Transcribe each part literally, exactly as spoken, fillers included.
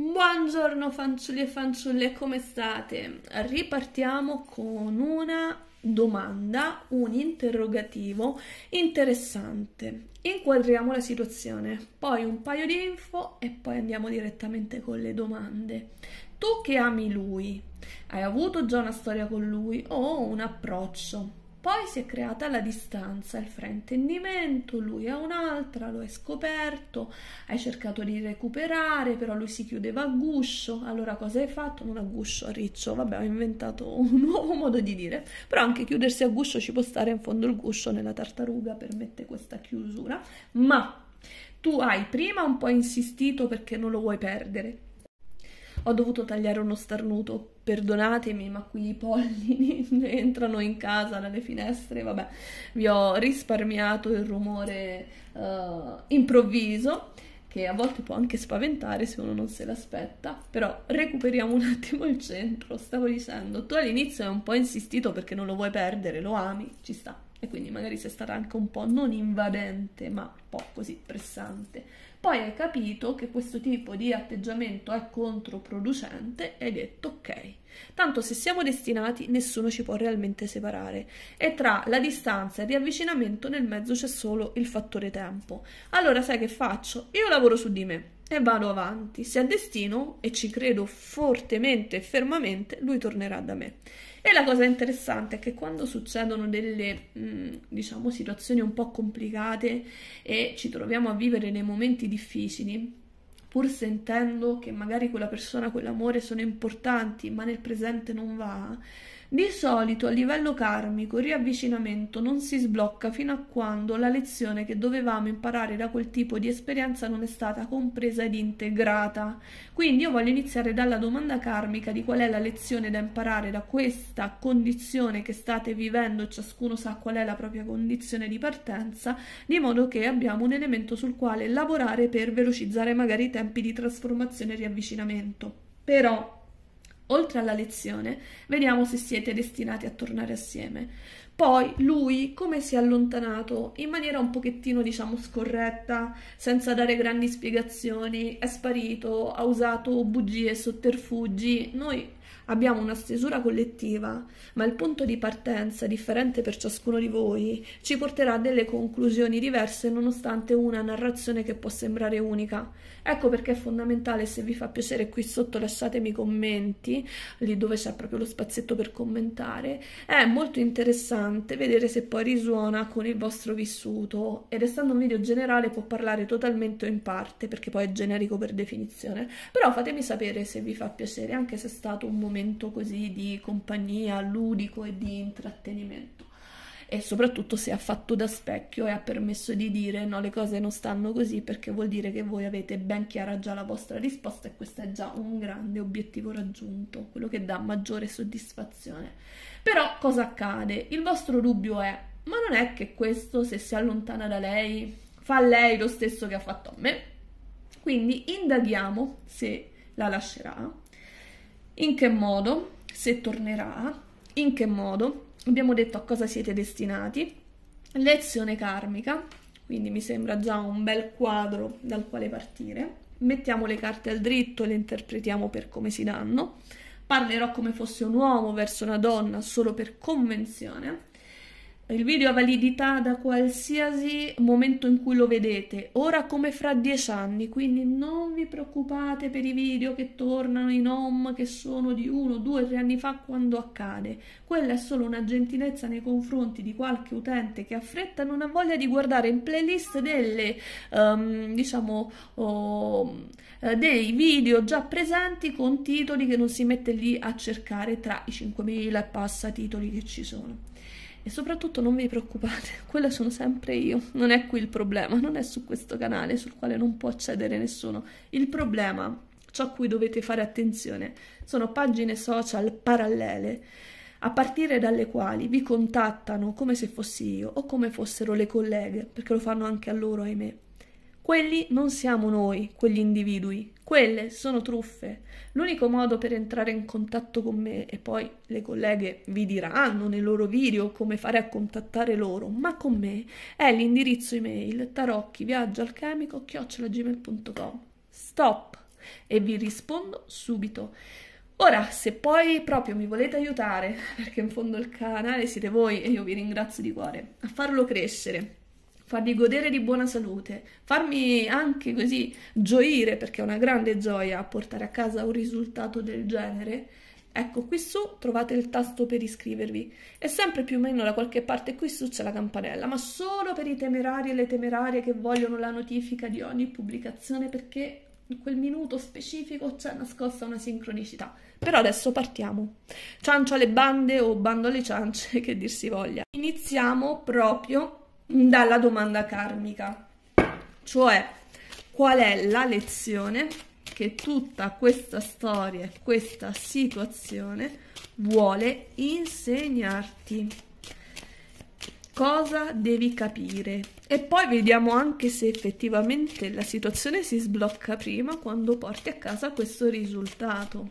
Buongiorno fanciulli e fanciulle, come state? Ripartiamo con una domanda, un interrogativo interessante. Inquadriamo la situazione, poi un paio di info e poi andiamo direttamente con le domande. Tu che ami lui, hai avuto già una storia con lui o un approccio? Poi si è creata la distanza, il fraintendimento, lui ha un'altra, lo hai scoperto, hai cercato di recuperare, però lui si chiudeva a guscio. Allora cosa hai fatto? Non a guscio, a riccio, vabbè, ho inventato un nuovo modo di dire, però anche chiudersi a guscio ci può stare, in fondo il guscio nella tartaruga permette questa chiusura, ma tu hai prima un po' insistito perché non lo vuoi perdere. Ho dovuto tagliare uno starnuto, perdonatemi, ma qui i pollini entrano in casa dalle finestre, vabbè, vi ho risparmiato il rumore uh, improvviso, che a volte può anche spaventare se uno non se l'aspetta, però recuperiamo un attimo il centro. Stavo dicendo, tu all'inizio hai un po' insistito perché non lo vuoi perdere, lo ami, ci sta, e quindi magari sei stata anche un po' non invadente, ma un po' così pressante. Poi hai capito che questo tipo di atteggiamento è controproducente e hai detto ok, tanto se siamo destinati nessuno ci può realmente separare e tra la distanza e il riavvicinamento nel mezzo c'è solo il fattore tempo. Allora sai che faccio? Io lavoro su di me e vado avanti, se è destino, e ci credo fortemente e fermamente, lui tornerà da me. E la cosa interessante è che quando succedono delle, mh, diciamo, situazioni un po' complicate e ci troviamo a vivere nei momenti difficili, pur sentendo che magari quella persona, quell'amore sono importanti, ma nel presente non va, di solito a livello karmico il riavvicinamento non si sblocca fino a quando la lezione che dovevamo imparare da quel tipo di esperienza non è stata compresa ed integrata. Quindi io voglio iniziare dalla domanda karmica di qual è la lezione da imparare da questa condizione che state vivendo, ciascuno sa qual è la propria condizione di partenza, di modo che abbiamo un elemento sul quale lavorare per velocizzare magari i tempi di trasformazione e riavvicinamento. Però oltre alla lezione, vediamo se siete destinati a tornare assieme. Poi lui come si è allontanato in maniera un pochettino, diciamo, scorretta, senza dare grandi spiegazioni, è sparito, ha usato bugie e sotterfugi. Noi abbiamo una stesura collettiva, ma il punto di partenza, differente per ciascuno di voi, ci porterà a delle conclusioni diverse nonostante una narrazione che può sembrare unica. Ecco perché è fondamentale, se vi fa piacere qui sotto lasciatemi commenti, lì dove c'è proprio lo spazietto per commentare. È molto interessante vedere se poi risuona con il vostro vissuto, ed essendo un video generale può parlare totalmente o in parte, perché poi è generico per definizione, però fatemi sapere se vi fa piacere, anche se è stato un momento così di compagnia, ludico e di intrattenimento. E soprattutto se ha fatto da specchio e ha permesso di dire no, le cose non stanno così, perché vuol dire che voi avete ben chiara già la vostra risposta e questo è già un grande obiettivo raggiunto, quello che dà maggiore soddisfazione. Però cosa accade? Il vostro dubbio è, ma non è che questo, se si allontana da lei, fa a lei lo stesso che ha fatto a me? Quindi indaghiamo se la lascerà, in che modo, se tornerà, in che modo. Abbiamo detto a cosa siete destinati, lezione karmica, quindi mi sembra già un bel quadro dal quale partire. Mettiamo le carte al dritto e le interpretiamo per come si danno. Parlerò come fosse un uomo verso una donna solo per convenzione. Il video ha validità da qualsiasi momento in cui lo vedete, ora come fra dieci anni, quindi non vi preoccupate per i video che tornano in home, che sono di uno, due, tre anni fa quando accade. Quella è solo una gentilezza nei confronti di qualche utente che ha fretta e non ha voglia di guardare in playlist delle, um, diciamo, oh, dei video già presenti con titoli che non si mette lì a cercare tra i cinquemila e passa titoli che ci sono. E soprattutto non vi preoccupate, quella sono sempre io, non è qui il problema, non è su questo canale sul quale non può accedere nessuno. Il problema, ciò a cui dovete fare attenzione, sono pagine social parallele, a partire dalle quali vi contattano come se fossi io o come fossero le colleghe, perché lo fanno anche a loro, ahimè. Quelli non siamo noi, quegli individui, quelle sono truffe. L'unico modo per entrare in contatto con me, e poi le colleghe vi diranno nei loro video come fare a contattare loro, ma con me, è l'indirizzo email tarocchi viaggio alchemico chiocciola gmail punto com. Stop! e vi rispondo subito. Ora, se poi proprio mi volete aiutare, perché in fondo il canale siete voi e io vi ringrazio di cuore, a farlo crescere, farvi godere di buona salute, farmi anche così gioire, perché è una grande gioia portare a casa un risultato del genere, ecco, qui su trovate il tasto per iscrivervi e sempre più o meno da qualche parte qui su c'è la campanella, ma solo per i temerari e le temerarie che vogliono la notifica di ogni pubblicazione, perché in quel minuto specifico c'è nascosta una sincronicità. Però adesso partiamo. Ciancio alle bande o bando alle ciance, che dir si voglia. Iniziamo proprio dalla domanda karmica, cioè qual è la lezione che tutta questa storia, questa situazione vuole insegnarti. Cosa devi capire? E poi vediamo anche se effettivamente la situazione si sblocca prima quando porti a casa questo risultato.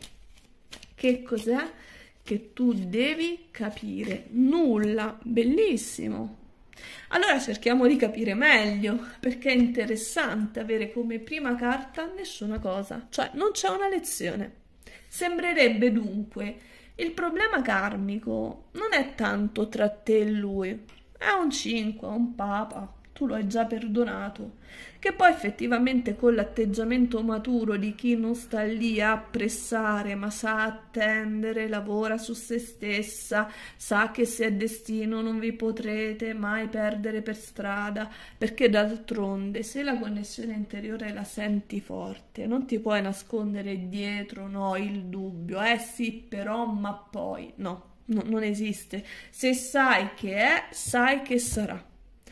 Che cos'è che tu devi capire? Nulla, bellissimo. Allora cerchiamo di capire meglio, perché è interessante avere come prima carta nessuna cosa, cioè non c'è una lezione. Sembrerebbe dunque il problema karmico non è tanto tra te e lui, è un cinque, un papa, tu lo hai già perdonato, che poi effettivamente con l'atteggiamento maturo di chi non sta lì a pressare, ma sa attendere, lavora su se stessa, sa che se è destino non vi potrete mai perdere per strada, perché d'altronde se la connessione interiore la senti forte, non ti puoi nascondere dietro, no, il dubbio, eh sì, però, ma poi, no, no, non esiste. Se sai che è, sai che sarà.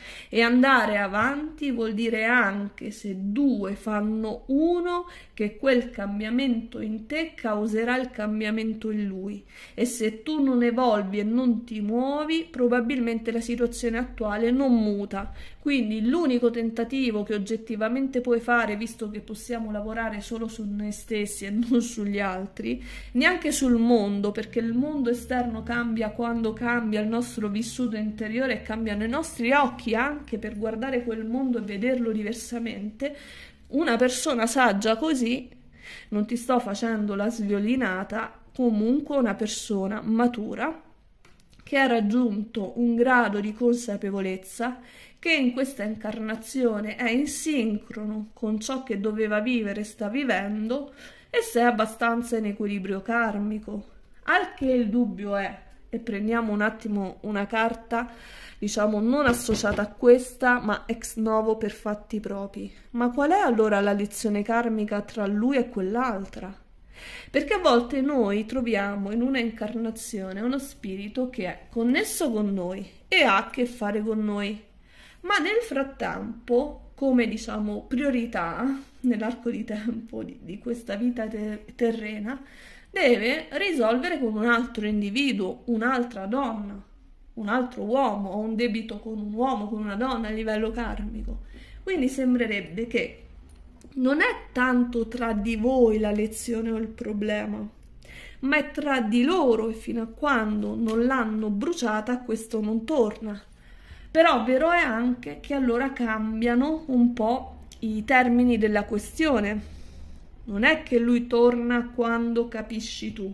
E andare avanti vuol dire anche, se due fanno uno, che quel cambiamento in te causerà il cambiamento in lui, e se tu non evolvi e non ti muovi, probabilmente la situazione attuale non muta. Quindi l'unico tentativo che oggettivamente puoi fare, visto che possiamo lavorare solo su noi stessi e non sugli altri, neanche sul mondo, perché il mondo esterno cambia quando cambia il nostro vissuto interiore e cambiano i nostri occhi anche per guardare quel mondo e vederlo diversamente. Una persona saggia così, non ti sto facendo la sviolinata, comunque una persona matura che ha raggiunto un grado di consapevolezza che in questa incarnazione è in sincrono con ciò che doveva vivere e sta vivendo, e sei abbastanza in equilibrio karmico. Al che il dubbio è, e prendiamo un attimo una carta, diciamo non associata a questa, ma ex novo per fatti propri. Ma qual è allora la lezione karmica tra lui e quell'altra? Perché a volte noi troviamo in una incarnazione uno spirito che è connesso con noi e ha a che fare con noi, ma nel frattempo, come diciamo priorità nell'arco di tempo di, di questa vita ter terrena, deve risolvere con un altro individuo, un'altra donna, un altro uomo, o un debito con un uomo, con una donna a livello karmico. Quindi sembrerebbe che non è tanto tra di voi la lezione o il problema, ma è tra di loro, e fino a quando non l'hanno bruciata questo non torna. Però vero è anche che allora cambiano un po' i termini della questione. Non è che lui torna quando capisci tu.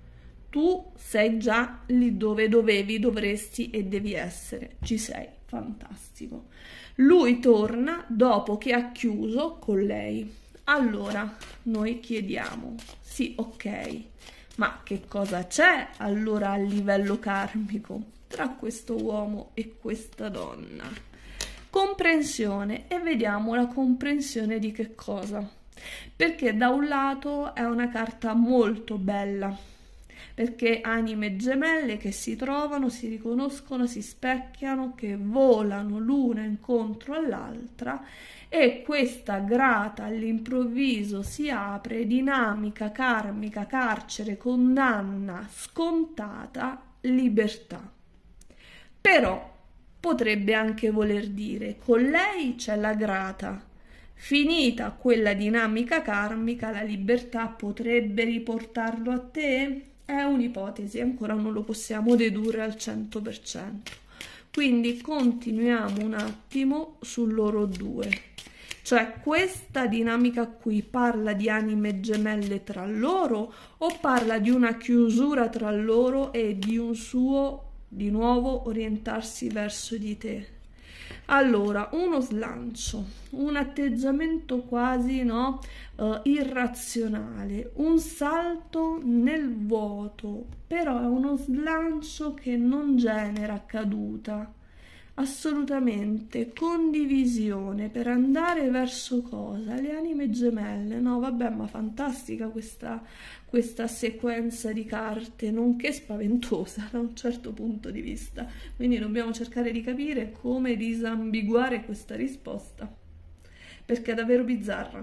Tu sei già lì dove dovevi, dovresti e devi essere. Ci sei, fantastico. Lui torna dopo che ha chiuso con lei. Allora, noi chiediamo, sì, ok, ma che cosa c'è allora a livello karmico tra questo uomo e questa donna? Comprensione, e vediamo la comprensione di che cosa. Perché da un lato è una carta molto bella, perché anime gemelle che si trovano, si riconoscono, si specchiano, che volano l'una incontro all'altra, e questa grata all'improvviso si apre, dinamica karmica, carcere, condanna scontata, libertà. Però potrebbe anche voler dire, con lei c'è la grata, finita quella dinamica karmica, la libertà potrebbe riportarlo a te? È un'ipotesi, ancora non lo possiamo dedurre al cento per cento. Quindi continuiamo un attimo su loro due. Cioè questa dinamica qui parla di anime gemelle tra loro o parla di una chiusura tra loro e di un suo, di nuovo, orientarsi verso di te? Allora, uno slancio, un atteggiamento quasi, no, uh, irrazionale, un salto nel vuoto, però è uno slancio che non genera caduta. Assolutamente, condivisione per andare verso cosa? Le anime gemelle. No, vabbè, ma fantastica questa, questa sequenza di carte, nonché spaventosa da un certo punto di vista. Quindi dobbiamo cercare di capire come disambiguare questa risposta, perché è davvero bizzarra.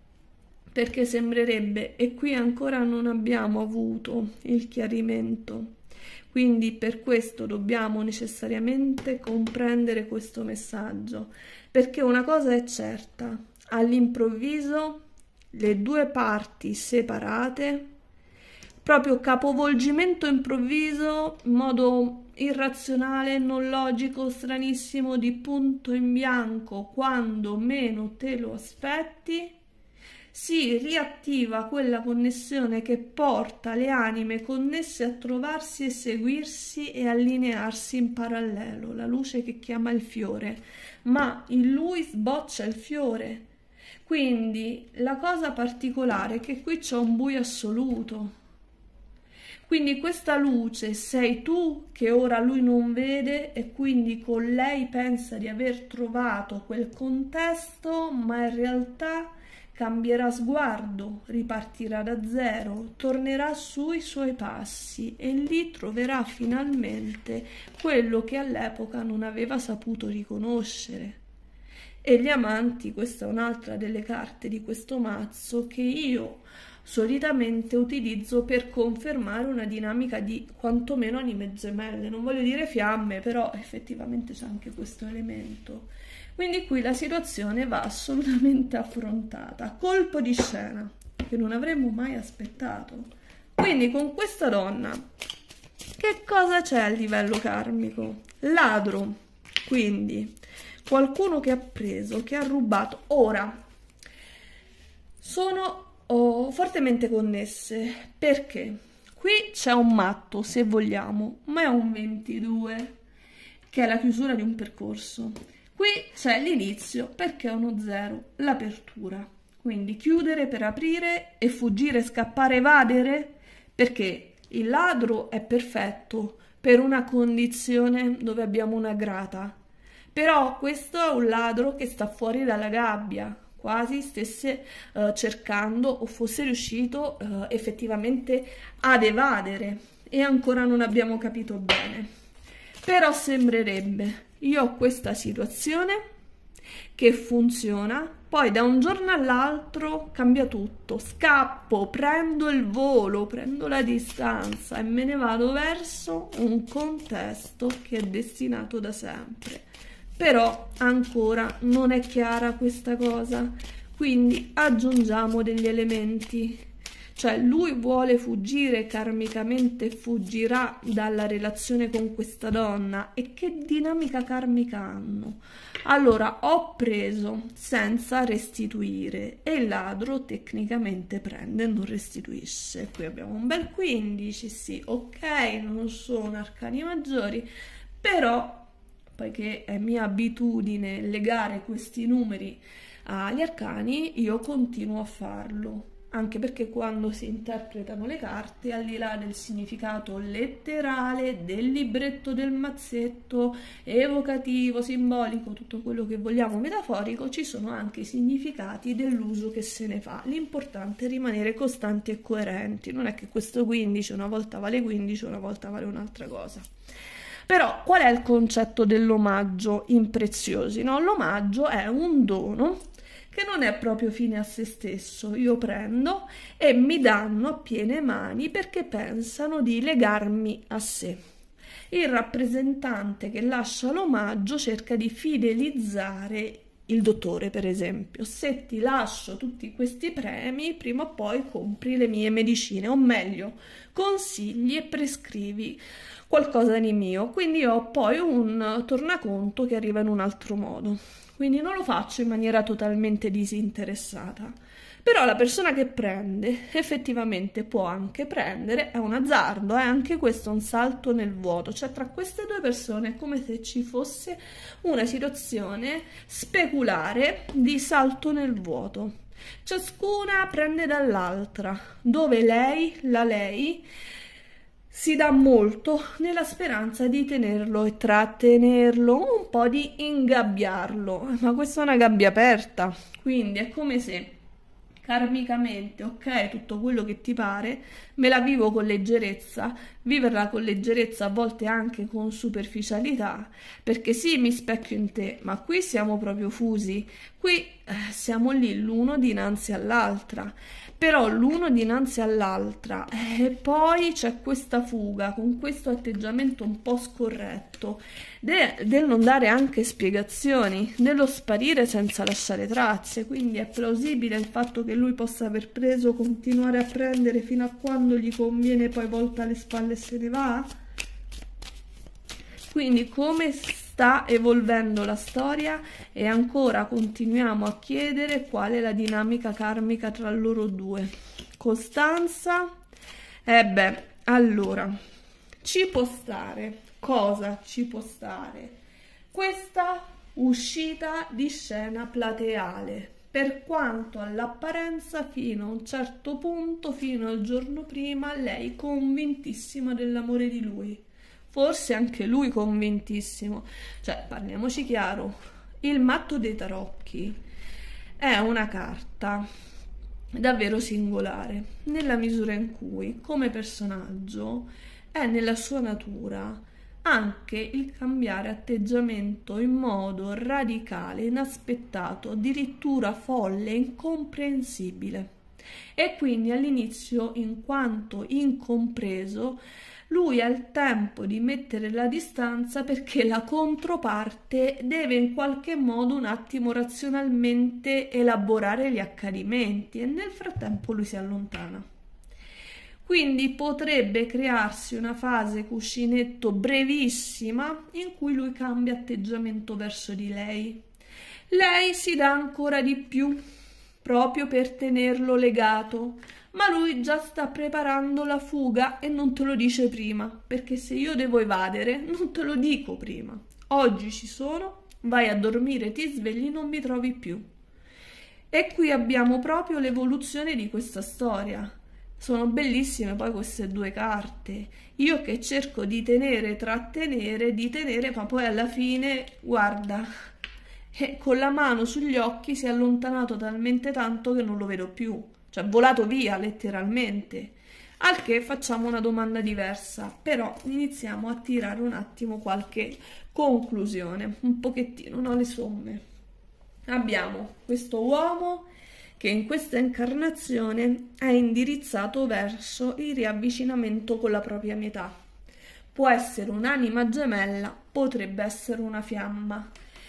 Perché sembrerebbe, e qui ancora non abbiamo avuto il chiarimento. Quindi per questo dobbiamo necessariamente comprendere questo messaggio, perché una cosa è certa, all'improvviso le due parti separate, proprio capovolgimento improvviso, in modo irrazionale, non logico, stranissimo, di punto in bianco, quando meno te lo aspetti, si riattiva quella connessione che porta le anime connesse a trovarsi e seguirsi e allinearsi in parallelo, la luce che chiama il fiore, ma in lui sboccia il fiore. Quindi la cosa particolare è che qui c'è un buio assoluto. Quindi questa luce sei tu che ora lui non vede e quindi con lei pensa di aver trovato quel contesto, ma in realtà cambierà sguardo, ripartirà da zero, tornerà sui suoi passi e lì troverà finalmente quello che all'epoca non aveva saputo riconoscere. E gli amanti, questa è un'altra delle carte di questo mazzo che io solitamente utilizzo per confermare una dinamica di quantomeno anime gemelle. Non voglio dire fiamme, però effettivamente c'è anche questo elemento. Quindi qui la situazione va assolutamente affrontata, colpo di scena che non avremmo mai aspettato. Quindi con questa donna che cosa c'è a livello karmico? Ladro, quindi qualcuno che ha preso, che ha rubato. Ora sono oh, fortemente connesse perché qui c'è un matto, se vogliamo, ma è un ventidue che è la chiusura di un percorso. Qui c'è l'inizio perché è uno zero, l'apertura. Quindi chiudere per aprire e fuggire, scappare, evadere, perché il ladro è perfetto per una condizione dove abbiamo una grata. Però questo è un ladro che sta fuori dalla gabbia, quasi stesse uh, cercando o fosse riuscito uh, effettivamente ad evadere e ancora non abbiamo capito bene. Però sembrerebbe... Io ho questa situazione che funziona, poi da un giorno all'altro cambia tutto, scappo, prendo il volo, prendo la distanza e me ne vado verso un contesto che è destinato da sempre. Però ancora non è chiara questa cosa, quindi aggiungiamo degli elementi. Cioè lui vuole fuggire, karmicamente fuggirà dalla relazione con questa donna. E che dinamica karmica hanno? Allora, ho preso senza restituire e il ladro tecnicamente prende e non restituisce. Qui abbiamo un bel quindici, sì, ok, non sono arcani maggiori, però, poiché è mia abitudine legare questi numeri agli arcani, io continuo a farlo. Anche perché quando si interpretano le carte, al di là del significato letterale, del libretto del mazzetto, evocativo, simbolico, tutto quello che vogliamo, metaforico, ci sono anche i significati dell'uso che se ne fa. L'importante è rimanere costanti e coerenti, non è che questo quindici una volta vale quindici, una volta vale un'altra cosa. Però qual è il concetto dell'omaggio in Preziosi? No? L'omaggio è un dono che non è proprio fine a se stesso, io prendo e mi danno a piene mani perché pensano di legarmi a sé. Il rappresentante che lascia l'omaggio cerca di fidelizzare il dottore, per esempio. Se ti lascio tutti questi premi, prima o poi compri le mie medicine, o meglio, consigli e prescrivi qualcosa di mio. Quindi ho poi un tornaconto che arriva in un altro modo. quindi non lo faccio in maniera totalmente disinteressata. Però la persona che prende effettivamente può anche prendere, è un azzardo, è anche questo un salto nel vuoto, cioè tra queste due persone è come se ci fosse una situazione speculare di salto nel vuoto. Ciascuna prende dall'altra, dove lei, la lei, si dà molto nella speranza di tenerlo e trattenerlo, un po' di ingabbiarlo, ma questa è una gabbia aperta, quindi è come se karmicamente, ok, tutto quello che ti pare, me la vivo con leggerezza, viverla con leggerezza a volte anche con superficialità, perché sì, mi specchio in te, ma qui siamo proprio fusi, qui eh, siamo lì l'uno dinanzi all'altra, però l'uno dinanzi all'altra e poi c'è questa fuga con questo atteggiamento un po' scorretto de del non dare anche spiegazioni, dello sparire senza lasciare tracce, quindi è plausibile il fatto che lui possa aver preso, continuare a prendere fino a quando gli conviene, poi volta le spalle e se ne va. Quindi come sta evolvendo la storia e ancora continuiamo a chiedere qual è la dinamica karmica tra loro due. Costanza, eh beh, allora, ci può stare, cosa ci può stare? Questa uscita di scena plateale, per quanto all'apparenza fino a un certo punto, fino al giorno prima, lei convintissima dell'amore di lui. Forse anche lui convintissimo, cioè parliamoci chiaro, il matto dei tarocchi è una carta davvero singolare, nella misura in cui come personaggio è nella sua natura anche il cambiare atteggiamento in modo radicale, inaspettato, addirittura folle, incomprensibile. E quindi all'inizio, in quanto incompreso, lui ha il tempo di mettere la distanza perché la controparte deve in qualche modo un attimo razionalmente elaborare gli accadimenti e nel frattempo lui si allontana. Quindi potrebbe crearsi una fase cuscinetto brevissima in cui lui cambia atteggiamento verso di lei. Lei si dà ancora di più proprio per tenerlo legato, ma lui già sta preparando la fuga e non te lo dice prima, perché se io devo evadere non te lo dico prima. Oggi ci sono, vai a dormire, ti svegli, non mi trovi più. E qui abbiamo proprio l'evoluzione di questa storia. Sono bellissime poi queste due carte. Io che cerco di tenere, trattenere, di tenere, ma poi alla fine, guarda, e con la mano sugli occhi si è allontanato talmente tanto che non lo vedo più. Cioè volato via letteralmente, al che facciamo una domanda diversa, però iniziamo a tirare un attimo qualche conclusione, un pochettino, no, le somme. Abbiamo questo uomo che in questa incarnazione è indirizzato verso il riavvicinamento con la propria metà. Può essere un'anima gemella, potrebbe essere una fiamma.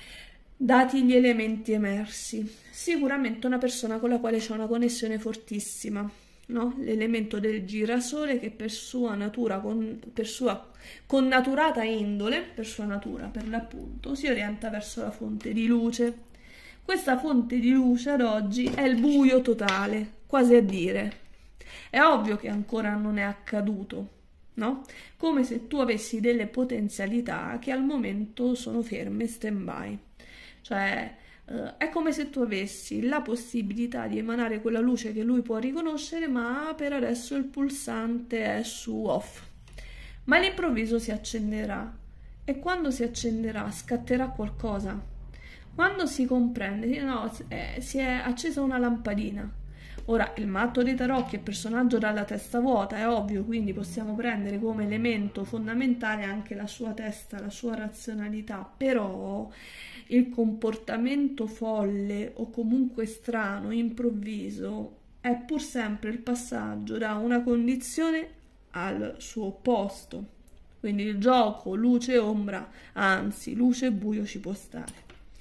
Dati gli elementi emersi, sicuramente una persona con la quale c'è una connessione fortissima, no? L'elemento del girasole che per sua natura, con, per sua connaturata indole, per sua natura per l'appunto, si orienta verso la fonte di luce. Questa fonte di luce ad oggi è il buio totale, quasi a dire. È ovvio che ancora non è accaduto, no? Come se tu avessi delle potenzialità che al momento sono ferme, stand-by. Cioè, eh, è come se tu avessi la possibilità di emanare quella luce che lui può riconoscere, ma per adesso il pulsante è su off. Ma all'improvviso si accenderà e quando si accenderà scatterà qualcosa. Quando si comprende, no, eh, si è accesa una lampadina. Ora, il matto dei tarocchi è personaggio dalla testa vuota, è ovvio, quindi possiamo prendere come elemento fondamentale anche la sua testa, la sua razionalità, però il comportamento folle o comunque strano, improvviso, è pur sempre il passaggio da una condizione al suo opposto. Quindi il gioco luce e ombra, anzi luce e buio ci può stare.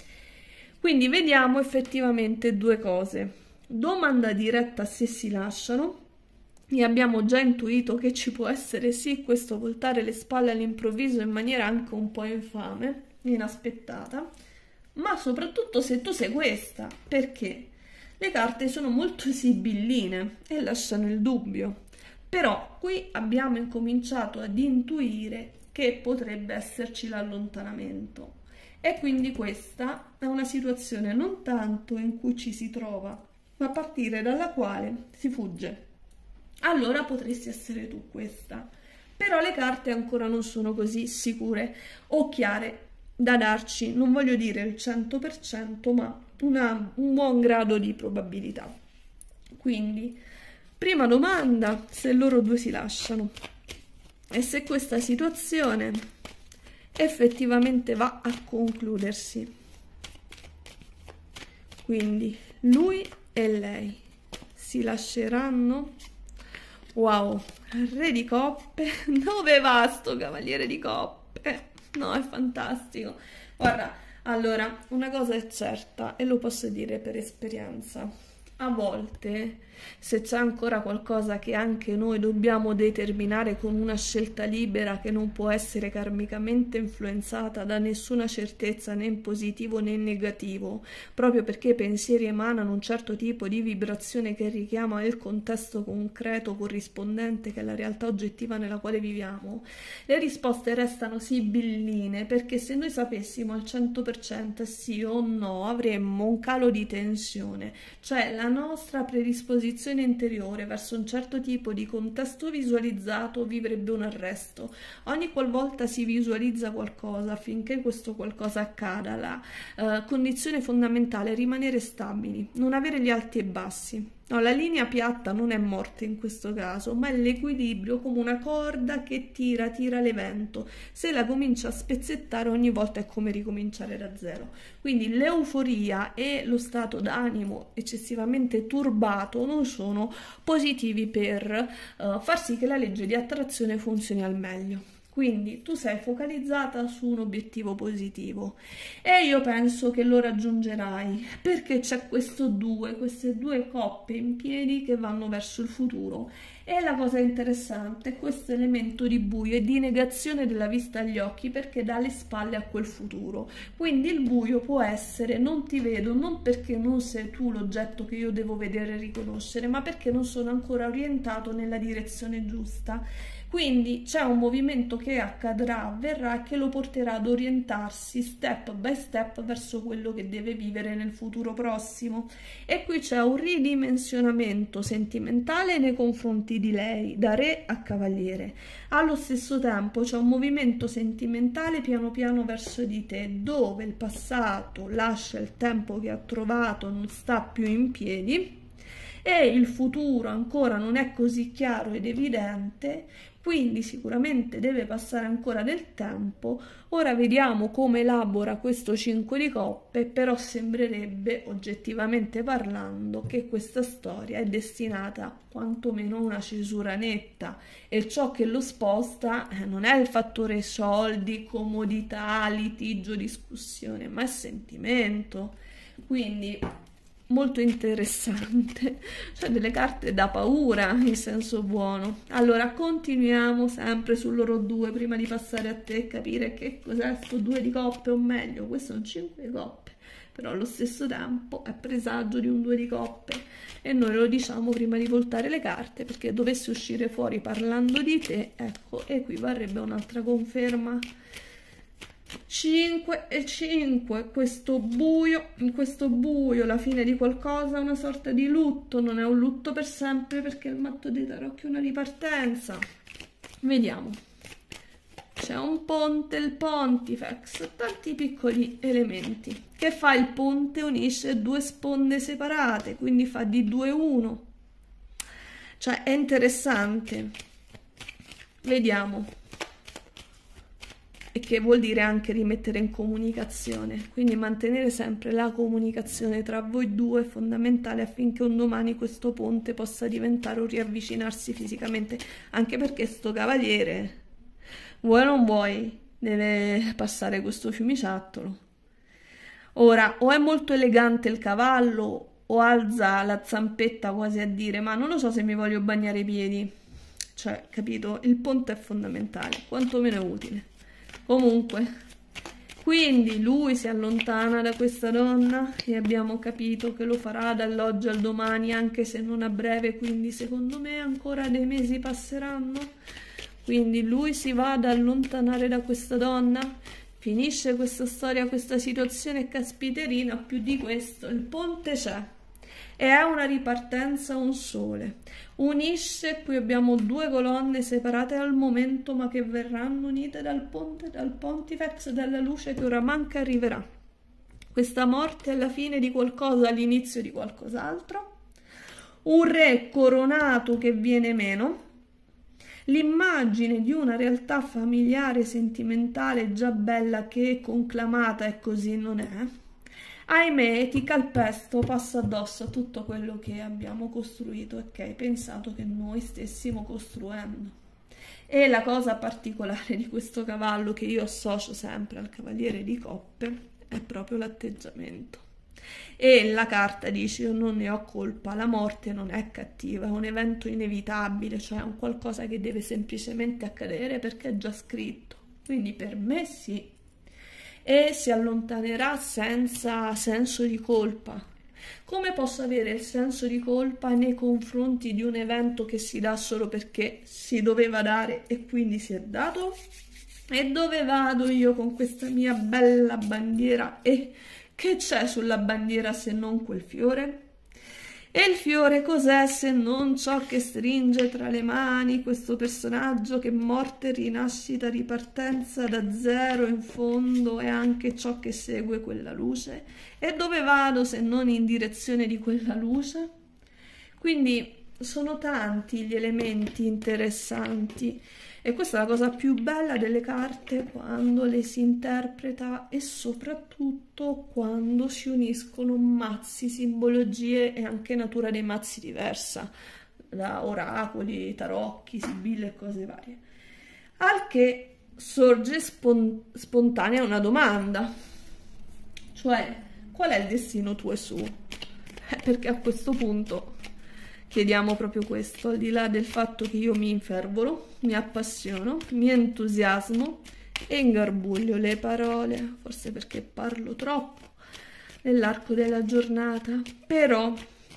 Quindi vediamo effettivamente due cose. Domanda diretta se si lasciano, e abbiamo già intuito che ci può essere sì questo voltare le spalle all'improvviso in maniera anche un po' infame, inaspettata. ma soprattutto se tu sei questa, perché le carte sono molto sibilline e lasciano il dubbio. Però qui abbiamo incominciato ad intuire che potrebbe esserci l'allontanamento. E quindi questa è una situazione non tanto in cui ci si trova, ma a partire dalla quale si fugge. Allora potresti essere tu questa. Però le carte ancora non sono così sicure o chiare da darci, non voglio dire il cento per cento, ma una, un buon grado di probabilità. Quindi, prima domanda, se loro due si lasciano e se questa situazione effettivamente va a concludersi. Quindi, lui e lei si lasceranno? Wow, re di coppe, dove va sto cavaliere di coppe? No, è fantastico. Guarda, allora, una cosa è certa e lo posso dire per esperienza. A volte, se c'è ancora qualcosa che anche noi dobbiamo determinare con una scelta libera che non può essere karmicamente influenzata da nessuna certezza né in positivo né in negativo, proprio perché i pensieri emanano un certo tipo di vibrazione che richiama il contesto concreto corrispondente che è la realtà oggettiva nella quale viviamo, le risposte restano sibilline, perché se noi sapessimo al cento per cento sì o no avremmo un calo di tensione, cioè la nostra predisposizione interiore verso un certo tipo di contesto visualizzato vivrebbe un arresto. Ogni qualvolta si visualizza qualcosa, affinché questo qualcosa accada, la uh, condizione fondamentale è rimanere stabili, non avere gli alti e bassi. No, la linea piatta non è morte in questo caso, ma è l'equilibrio come una corda che tira, tira l'evento. Se la comincia a spezzettare ogni volta è come ricominciare da zero. Quindi l'euforia e lo stato d'animo eccessivamente turbato non sono positivi per uh, far sì che la legge di attrazione funzioni al meglio. Quindi tu sei focalizzata su un obiettivo positivo e io penso che lo raggiungerai, perché c'è questo due, queste due coppe in piedi che vanno verso il futuro. E la cosa interessante è questo elemento di buio e di negazione della vista agli occhi, perché dà le spalle a quel futuro. Quindi il buio può essere: non ti vedo, non perché non sei tu l'oggetto che io devo vedere e riconoscere, ma perché non sono ancora orientato nella direzione giusta. Quindi c'è un movimento che accadrà, avverrà, che lo porterà ad orientarsi step by step verso quello che deve vivere nel futuro prossimo. E qui c'è un ridimensionamento sentimentale nei confronti di lei, da re a cavaliere. Allo stesso tempo c'è un movimento sentimentale piano piano verso di te, dove il passato lascia il tempo che ha trovato, non sta più in piedi, e il futuro ancora non è così chiaro ed evidente, quindi sicuramente deve passare ancora del tempo. Ora vediamo come elabora questo cinque di coppe, però sembrerebbe, oggettivamente parlando, che questa storia è destinata quantomeno a una cesura netta, e ciò che lo sposta eh, non è il fattore soldi, comodità, litigio, discussione, ma è sentimento. Quindi molto interessante, cioè delle carte da paura in senso buono. Allora continuiamo sempre su loro due prima di passare a te e capire che cos'è sto due di coppe, o meglio questo è un cinque di coppe, però allo stesso tempo è presagio di un due di coppe, e noi lo diciamo prima di voltare le carte, perché dovesse uscire fuori parlando di te, ecco, equivarrebbe a un'altra conferma. cinque e cinque, questo buio, in questo buio la fine di qualcosa, una sorta di lutto, non è un lutto per sempre, perché il matto dei tarocchi è una ripartenza. Vediamo, c'è un ponte, il pontifex, tanti piccoli elementi. Che fa il ponte? Unisce due sponde separate, quindi fa di due uno, cioè è interessante. Vediamo, e che vuol dire anche rimettere in comunicazione, quindi mantenere sempre la comunicazione tra voi due è fondamentale affinché un domani questo ponte possa diventare un riavvicinarsi fisicamente, anche perché sto cavaliere, vuoi o non vuoi, deve passare questo fiumiciattolo. Ora, o è molto elegante il cavallo o alza la zampetta quasi a dire: ma non lo so se mi voglio bagnare i piedi, cioè, capito? Il ponte è fondamentale, quantomeno è utile. Comunque, Quindi lui si allontana da questa donna e abbiamo capito che lo farà dall'oggi al domani, anche se non a breve, quindi secondo me ancora dei mesi passeranno. Quindi lui si va ad allontanare da questa donna, finisce questa storia, questa situazione, caspiterina, più di questo, il ponte c'è. E è una ripartenza, un sole. Unisce, qui abbiamo due colonne separate al momento, ma che verranno unite dal ponte, dal pontifex della luce che ora manca arriverà. Questa morte alla fine di qualcosa, all'inizio di qualcos'altro. Un re coronato che viene meno. L'immagine di una realtà familiare, sentimentale, già bella, che è conclamata e così non è. Ahimè, ti calpesto, passa addosso a tutto quello che abbiamo costruito e che hai pensato che noi stessimo costruendo. E la cosa particolare di questo cavallo, che io associo sempre al cavaliere di coppe, è proprio l'atteggiamento. E la carta dice: io non ne ho colpa, la morte non è cattiva, è un evento inevitabile, cioè un qualcosa che deve semplicemente accadere perché è già scritto. Quindi per me sì. E si allontanerà senza senso di colpa. Come posso avere il senso di colpa nei confronti di un evento che si dà solo perché si doveva dare e quindi si è dato? E dove vado io con questa mia bella bandiera? E che c'è sulla bandiera se non quel fiore? E il fiore cos'è se non ciò che stringe tra le mani questo personaggio che morte, rinascita, ripartenza da zero in fondo è anche ciò che segue quella luce? E dove vado se non in direzione di quella luce? Quindi sono tanti gli elementi interessanti e questa è la cosa più bella delle carte quando le si interpreta e soprattutto quando si uniscono mazzi, simbologie e anche natura dei mazzi diversa, da oracoli, tarocchi, sibille e cose varie. Al che sorge spon- spontanea una domanda, cioè qual è il destino tuo e suo? Eh, perché a questo punto chiediamo proprio questo, al di là del fatto che io mi infervoro, mi appassiono, mi entusiasmo e ingarbuglio le parole, forse perché parlo troppo nell'arco della giornata, però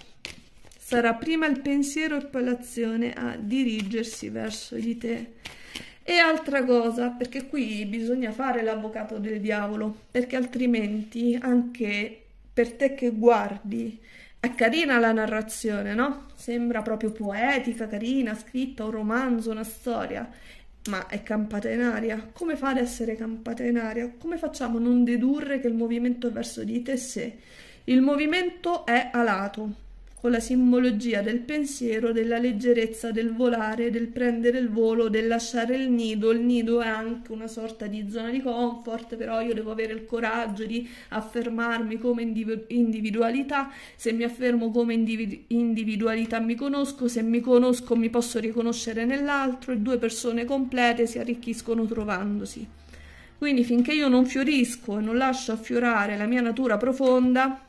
sarà prima il pensiero e poi l'azione a dirigersi verso di te. E altra cosa, perché qui bisogna fare l'avvocato del diavolo, perché altrimenti anche per te che guardi è carina la narrazione, no? Sembra proprio poetica, carina, scritta, un romanzo, una storia, ma è campata in aria. Come fa ad essere campata in aria? Come facciamo a non dedurre che il movimento è verso di te se il movimento è alato, con la simbologia del pensiero, della leggerezza, del volare, del prendere il volo, del lasciare il nido. Il nido è anche una sorta di zona di comfort, però io devo avere il coraggio di affermarmi come individu- individualità. Se mi affermo come individu- individualità mi conosco, se mi conosco mi posso riconoscere nell'altro e due persone complete si arricchiscono trovandosi. Quindi finché io non fiorisco e non lascio affiorare la mia natura profonda,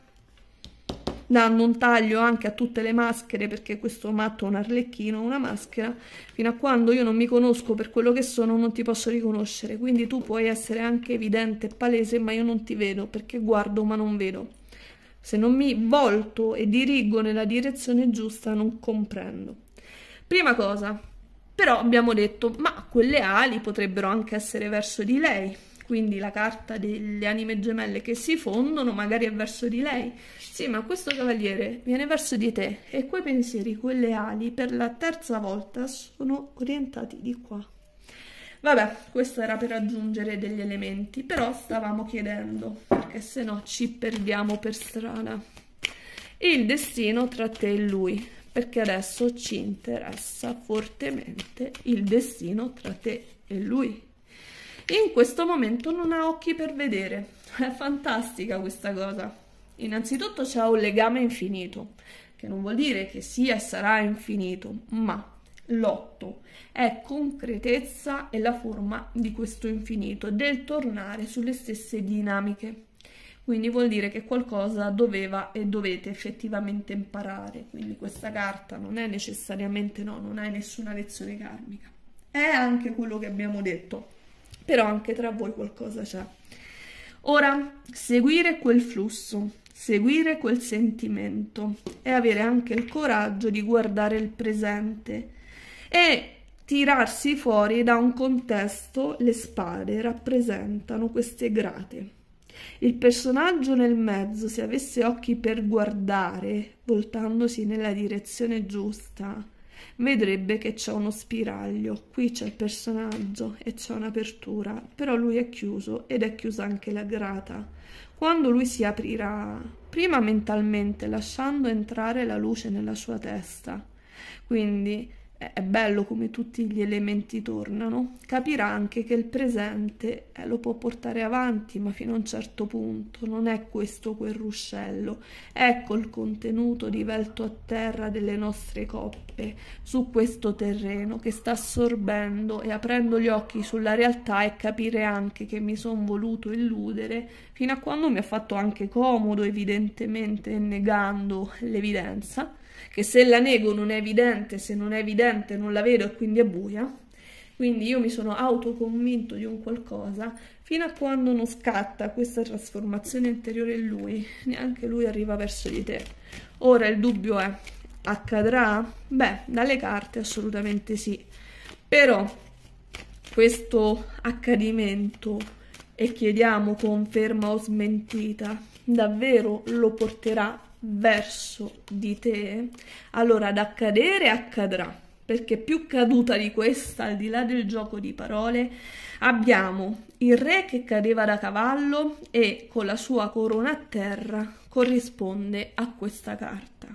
dando un taglio anche a tutte le maschere, perché questo matto è un arlecchino, una maschera, fino a quando io non mi conosco per quello che sono non ti posso riconoscere. Quindi tu puoi essere anche evidente e palese, ma io non ti vedo perché guardo ma non vedo. Se non mi volto e dirigo nella direzione giusta non comprendo. Prima cosa, però abbiamo detto, ma quelle ali potrebbero anche essere verso di lei. Quindi la carta delle anime gemelle che si fondono magari è verso di lei. Sì, ma questo cavaliere viene verso di te e quei pensieri, quelle ali, per la terza volta sono orientati di qua. Vabbè, questo era per aggiungere degli elementi, però stavamo chiedendo, perché se no ci perdiamo per strada. Il destino tra te e lui, perché adesso ci interessa fortemente il destino tra te e lui. In questo momento non ha occhi per vedere. È fantastica questa cosa. Innanzitutto c'è un legame infinito, che non vuol dire che sia e sarà infinito, ma l'otto è concretezza e la forma di questo infinito, del tornare sulle stesse dinamiche. Quindi vuol dire che qualcosa doveva e dovete effettivamente imparare. Quindi questa carta non è necessariamente no, non hai nessuna lezione karmica. È anche quello che abbiamo detto. Però anche tra voi qualcosa c'è. Ora, seguire quel flusso, seguire quel sentimento e avere anche il coraggio di guardare il presente e tirarsi fuori da un contesto. Le spade rappresentano queste grate. Il personaggio nel mezzo, se avesse occhi per guardare, voltandosi nella direzione giusta, vedrebbe che c'è uno spiraglio. Qui c'è il personaggio e c'è un'apertura, però lui è chiuso ed è chiusa anche la grata. Quando lui si aprirà, prima mentalmente, lasciando entrare la luce nella sua testa, quindi è bello come tutti gli elementi tornano, capirà anche che il presente eh, lo può portare avanti, ma fino a un certo punto. Non è questo quel ruscello. Ecco il contenuto divelto a terra delle nostre coppe su questo terreno che sta assorbendo e aprendo gli occhi sulla realtà, e capire anche che mi sono voluto illudere fino a quando mi ha fatto anche comodo, evidentemente negando l'evidenza, che se la nego non è evidente, se non è evidente non la vedo e quindi è buia. Quindi io mi sono autoconvinto di un qualcosa fino a quando non scatta questa trasformazione interiore in lui, neanche lui arriva verso di te. Ora il dubbio è: accadrà? Beh, dalle carte assolutamente sì, però questo accadimento, e chiediamo conferma o smentita, davvero lo porterà verso di te? Allora, ad accadere accadrà, perché più caduta di questa, al di là del gioco di parole, abbiamo il re che cadeva da cavallo e con la sua corona a terra corrisponde a questa carta.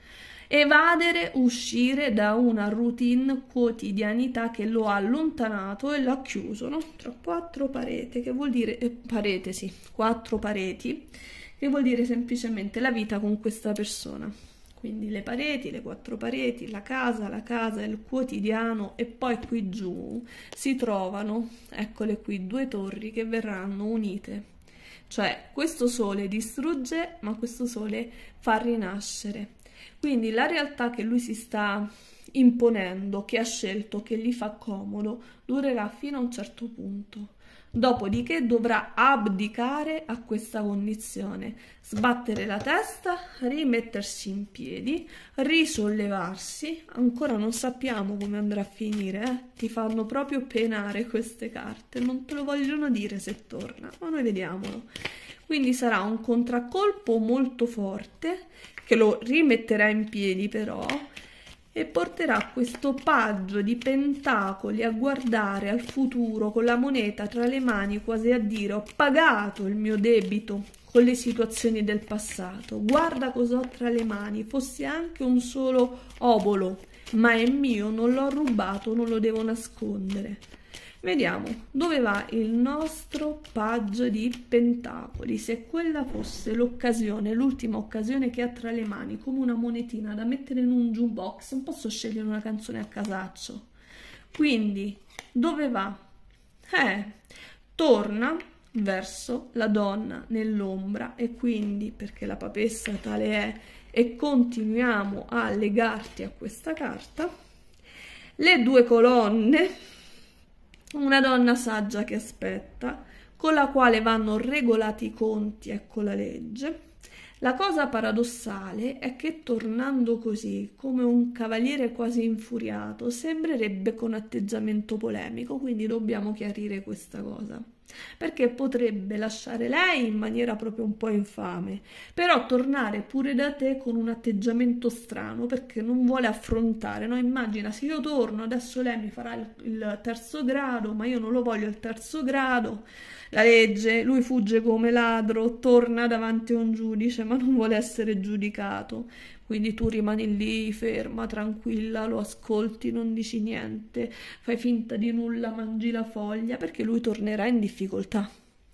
Evadere, uscire da una routine quotidianità che lo ha allontanato e l'ha chiuso, no? Tra quattro pareti, che vuol dire eh, parete, sì, quattro pareti, che vuol dire semplicemente la vita con questa persona. Quindi le pareti, le quattro pareti, la casa, la casa, il quotidiano, e poi qui giù si trovano, eccole qui, due torri che verranno unite. Cioè questo sole distrugge, ma questo sole fa rinascere. Quindi la realtà che lui si sta imponendo, che ha scelto, che gli fa comodo, durerà fino a un certo punto. Dopodiché dovrà abdicare a questa condizione, sbattere la testa, rimettersi in piedi, risollevarsi. Ancora non sappiamo come andrà a finire, eh? Ti fanno proprio penare queste carte, non te lo vogliono dire se torna, ma noi vediamolo. Quindi sarà un contraccolpo molto forte, che lo rimetterà in piedi però, e porterà questo paggio di pentacoli a guardare al futuro con la moneta tra le mani, quasi a dire: ho pagato il mio debito con le situazioni del passato, guarda cosa ho tra le mani, fosse anche un solo obolo, ma è mio, non l'ho rubato, non lo devo nascondere. Vediamo dove va il nostro paggio di pentacoli. Se quella fosse l'occasione, l'ultima occasione che ha tra le mani, come una monetina da mettere in un jukebox, non posso scegliere una canzone a casaccio. Quindi dove va? Eh, torna verso la donna nell'ombra, e quindi, perché la papessa tale è, e continuiamo a legarti a questa carta, le due colonne. Una donna saggia che aspetta, con la quale vanno regolati i conti, ecco la legge. La cosa paradossale è che tornando così, come un cavaliere quasi infuriato, sembrerebbe con atteggiamento polemico, quindi dobbiamo chiarire questa cosa, perché potrebbe lasciare lei in maniera proprio un po' infame, però tornare pure da te con un atteggiamento strano, perché non vuole affrontare, no? Immagina, se io torno, adesso lei mi farà il, il terzo grado, ma io non lo voglio il terzo grado, la legge, lui fugge come ladro, torna davanti a un giudice, ma non vuole essere giudicato. Quindi tu rimani lì ferma, tranquilla, lo ascolti, non dici niente, fai finta di nulla, mangi la foglia, perché lui tornerà in difficoltà.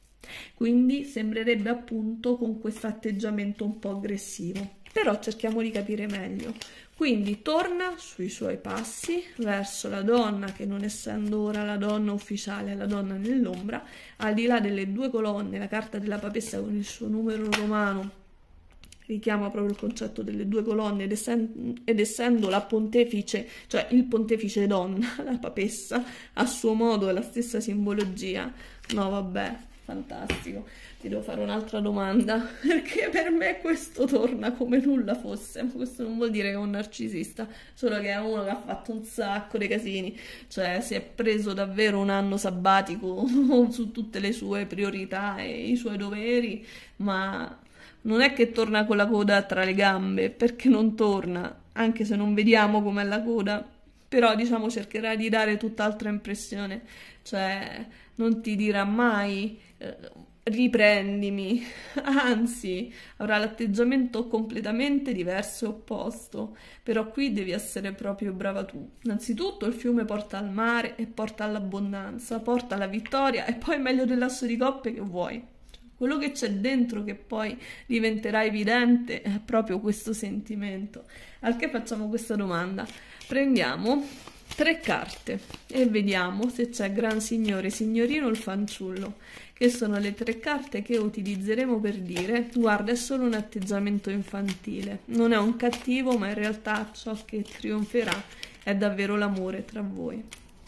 Quindi sembrerebbe appunto con questo atteggiamento un po' aggressivo. Però cerchiamo di capire meglio. Quindi torna sui suoi passi verso la donna, che non essendo ora la donna ufficiale, è la donna nell'ombra, al di là delle due colonne, la carta della papessa con il suo numero romano richiama proprio il concetto delle due colonne, ed essendo, ed essendo la pontefice, cioè il pontefice donna, la papessa, a suo modo è la stessa simbologia. No, vabbè, fantastico. Ti devo fare un'altra domanda, perché per me questo torna come nulla fosse. Questo non vuol dire che è un narcisista, solo che è uno che ha fatto un sacco di casini, cioè si è preso davvero un anno sabbatico su tutte le sue priorità e i suoi doveri, ma non è che torna con la coda tra le gambe, perché non torna, anche se non vediamo com'è la coda, però diciamo cercherà di dare tutt'altra impressione, cioè non ti dirà mai eh, riprendimi, anzi avrà l'atteggiamento completamente diverso e opposto, però qui devi essere proprio brava tu. Innanzitutto il fiume porta al mare e porta all'abbondanza, porta alla vittoria e poi meglio dell'asso di coppe che vuoi. Quello che c'è dentro che poi diventerà evidente è proprio questo sentimento. Al che facciamo questa domanda? Prendiamo tre carte e vediamo se c'è gran signore, signorino o il fanciullo, che sono le tre carte che utilizzeremo per dire guarda, è solo un atteggiamento infantile, non è un cattivo, ma in realtà ciò che trionferà è davvero l'amore tra voi.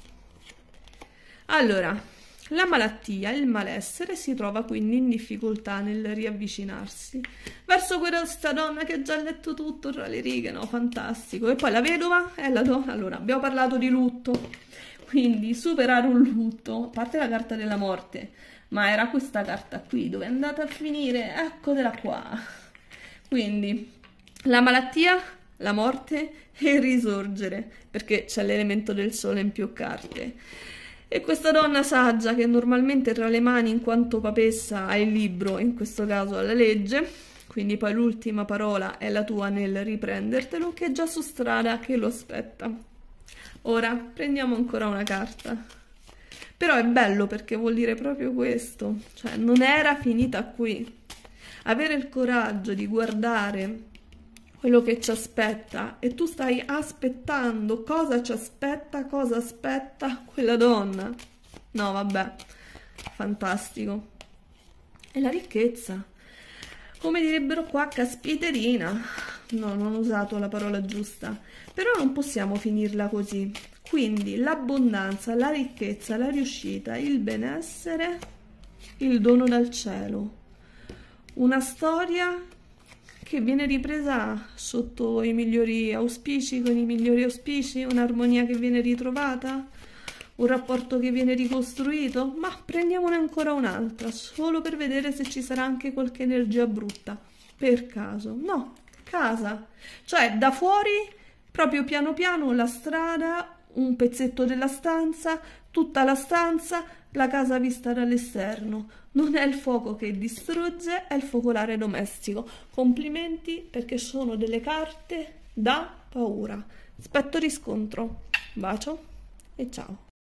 Allora, la malattia, il malessere, si trova quindi in difficoltà nel riavvicinarsi verso questa donna che ha già letto tutto tra le righe, no? Fantastico. E poi la vedova è la donna. Allora, abbiamo parlato di lutto, quindi superare un lutto, a parte la carta della morte, ma era questa carta qui, dove è andata a finire? Eccotela qua. Quindi, la malattia, la morte e il risorgere, perché c'è l'elemento del sole in più carte. E questa donna saggia che normalmente tra le mani in quanto papessa ha il libro, in questo caso ha la legge, quindi poi l'ultima parola è la tua nel riprendertelo, che è già su strada che lo aspetta. Ora prendiamo ancora una carta. Però è bello perché vuol dire proprio questo, cioè non era finita qui. Avere il coraggio di guardare quello che ci aspetta e tu stai aspettando cosa ci aspetta, cosa aspetta quella donna. No, vabbè, fantastico. E la ricchezza, come direbbero qua, caspiterina. No, non ho usato la parola giusta, però non possiamo finirla così. Quindi l'abbondanza, la ricchezza, la riuscita, il benessere, il dono dal cielo. Una storia che viene ripresa sotto i migliori auspici, con i migliori auspici, un'armonia che viene ritrovata, un rapporto che viene ricostruito, ma prendiamone ancora un'altra, solo per vedere se ci sarà anche qualche energia brutta, per caso. No, casa, cioè da fuori, proprio piano piano, la strada, un pezzetto della stanza, tutta la stanza, la casa vista dall'esterno. Non è il fuoco che distrugge, è il focolare domestico. Complimenti, perché sono delle carte da paura. Aspetto riscontro. Bacio e ciao.